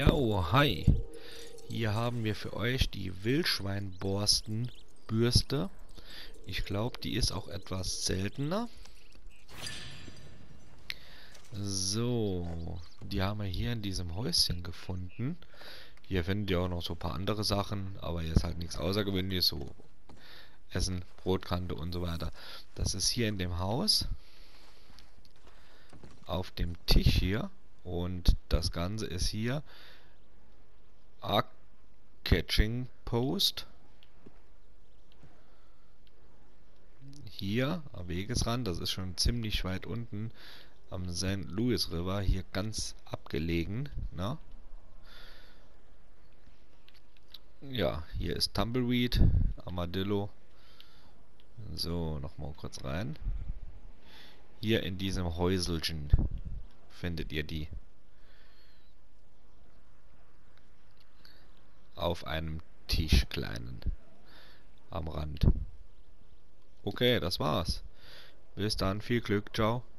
Jo, hi. Hier haben wir für euch die Wildschweinborstenbürste. Ich glaube, die ist auch etwas seltener. So, die haben wir hier in diesem Häuschen gefunden. Hier findet ihr auch noch so ein paar andere Sachen, aber hier ist halt nichts Außergewöhnliches, so Essen, Brotkante und so weiter. Das ist hier in dem Haus, auf dem Tisch hier, und das Ganze ist hier Catching Post. Hier am Wegesrand, das ist schon ziemlich weit unten am St. Louis River, hier ganz abgelegen. Ne? Ja, hier ist Tumbleweed, Armadillo. So, nochmal kurz rein. Hier in diesem Häuselchen findet ihr die. Auf einem Tisch kleinen. Am Rand. Okay, das war's. Bis dann, viel Glück, ciao.